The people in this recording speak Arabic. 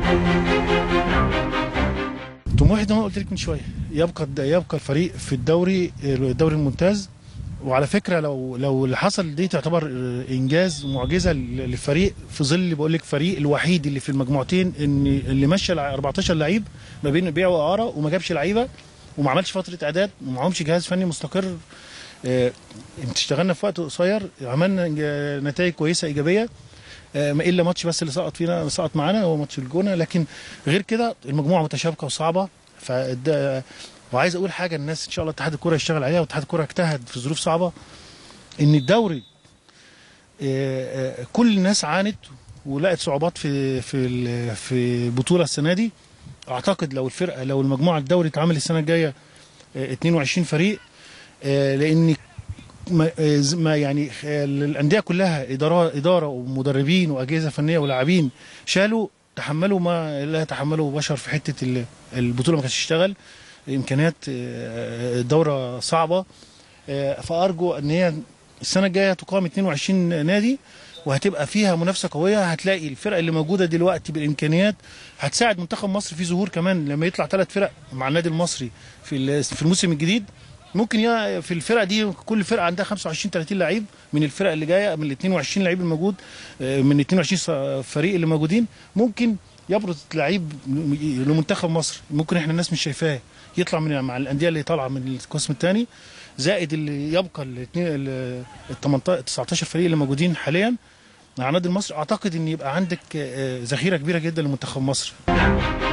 طموحي زي ما قلت لك من شويه، يبقى الفريق في الدوري الممتاز. وعلى فكره لو اللي حصل دي تعتبر انجاز ومعجزه للفريق، في ظل اللي بقول لك فريق الوحيد اللي في المجموعتين ان اللي مشى 14 لعيب ما بين بيع واعاره وما جابش لعيبه وما عملش فتره اعداد ومعهمش جهاز فني مستقر. اشتغلنا في وقت قصير، عملنا نتائج كويسه ايجابيه، ما الا ماتش بس اللي سقط معانا هو ماتش الجونه، لكن غير كده المجموعه متشابكه وصعبه. وعايز اقول حاجه، الناس ان شاء الله اتحاد الكوره يشتغل عليها، واتحاد الكوره اجتهد في ظروف صعبه ان الدوري كل الناس عانت ولقت صعوبات في البطوله السنه دي. اعتقد لو المجموعه الدوري اتعمل السنه الجايه 22 فريق، لان ما يعني الانديه كلها اداره ومدربين واجهزه فنيه ولاعبين تحملوا ما لا يتحمله بشر في حته البطوله ما كانتش تشتغل، امكانيات الدوره صعبه. فارجو ان هي السنه الجايه تقام 22 نادي وهتبقى فيها منافسه قويه. هتلاقي الفرق اللي موجوده دلوقتي بالامكانيات هتساعد منتخب مصر في ظهور كمان لما يطلع 3 فرق مع النادي المصري في الموسم الجديد. ممكن في الفرق دي كل فرقه عندها 25 30 لعيب من الفرق اللي جايه، من ال 22 لعيب الموجود، من 22 فريق اللي موجودين، ممكن يبرز لعيب لمنتخب مصر. ممكن احنا الناس مش شايفاه يطلع مع الانديه اللي طالعه من القسم الثاني، زائد اللي يبقى ال 19 فريق اللي موجودين حاليا مع النادي المصري. اعتقد ان يبقى عندك ذخيره كبيره جدا لمنتخب مصر.